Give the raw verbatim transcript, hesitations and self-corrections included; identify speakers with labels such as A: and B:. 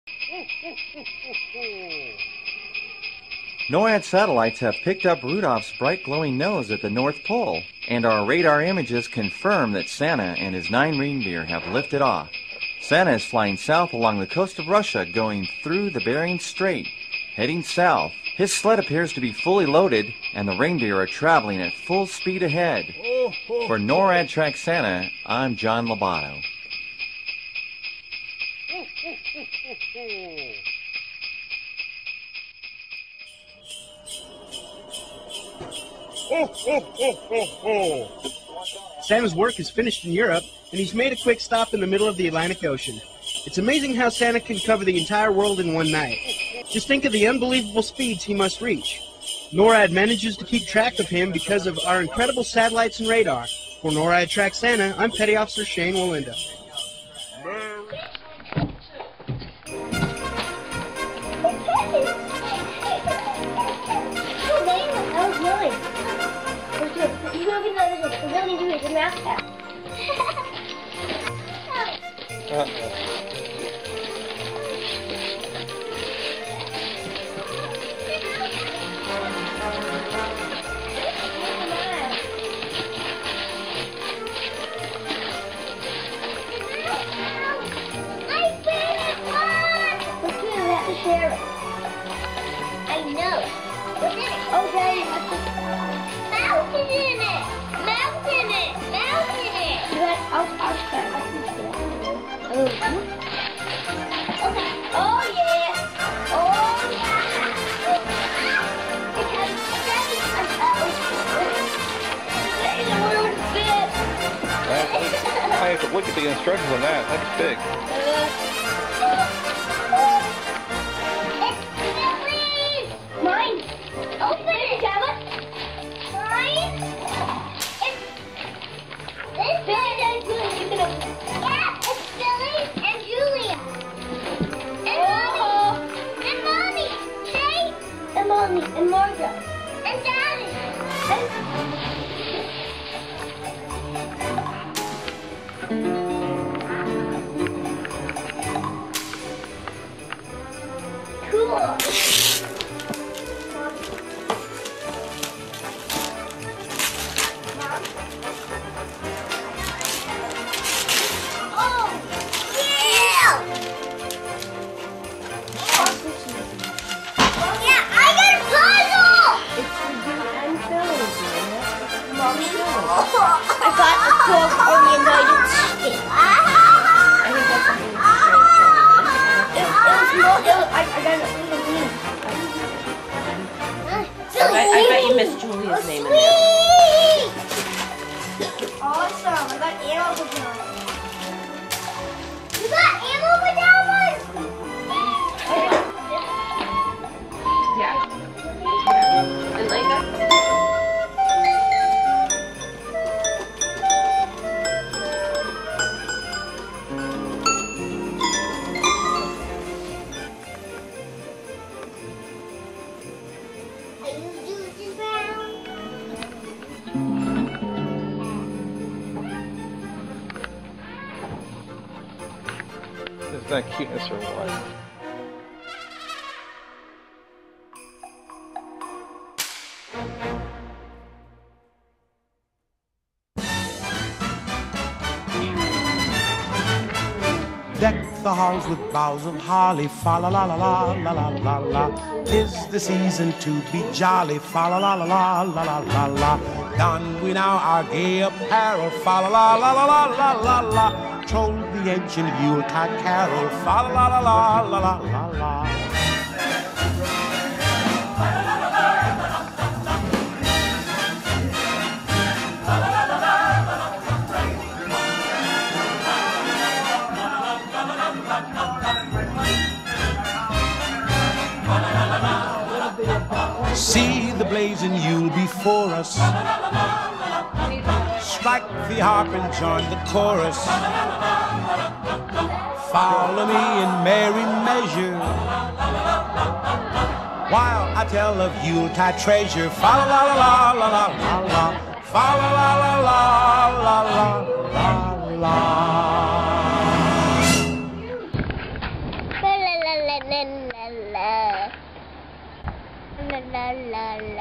A: NORAD satellites have picked up Rudolph's bright glowing nose at the North Pole, and our radar images confirm that Santa and his nine reindeer have lifted off. Santa is flying south along the coast of Russia, going through the Bering Strait, heading south. His sled appears to be fully loaded, and the reindeer are traveling at full speed ahead. For NORAD Track Santa, I'm John Lobato.
B: Santa's work is finished in Europe, and he's made a quick stop in the middle of the Atlantic Ocean. It's amazing how Santa can cover the entire world in one night. Just think of the unbelievable speeds he must reach. NORAD manages to keep track of him because of our incredible satellites and radar. For NORAD Track Santa, I'm Petty Officer Shane Walinda.
C: You know, we know this is really do it in math test.
D: Uh-oh.
C: Share it. I know. What's in it? Oh, Daddy, what's it? Mountain in it. Mountain it. Mountain it. You got, I'll, I'll start. I can see it. Oh. Okay. Oh, yeah. Oh, yeah. It has seven. It's a little bit.
D: I have to look at the instructions on that. That's big.
C: Uh, Mine! Open it, Java! Mine! It's... It's Billy and Julia. You can open it. Yeah, it's Billy and Julia. And oh. Mommy. And Mommy. Say. And Mommy. And Martha. And Daddy. And... Cool. I got the cloak on the United States. I think that's something it, it was more, it was, I, I got it from the leaf.
E: I bet, I bet you missed Julia's name in there.
C: Awesome, I got ammo pajamas. You got ammo pajamas?
E: Yeah. And like that.
D: Is that cuteness or what?
F: Deck the halls with boughs of holly, fa la la la la la la la la. 'Tis the season to be jolly, fa la la la la la la la la. Don we now our gay apparel, fa la la la la la la la la. Troll the ancient Yuletide carol, fa la la la la la la la. See the blazing Yule before us. Strike the harp and join the chorus. Follow me in merry measure while I tell of Yuletide treasure. Fa la la la la la la la. Fa la la la la la la la la.
C: la la la la la la la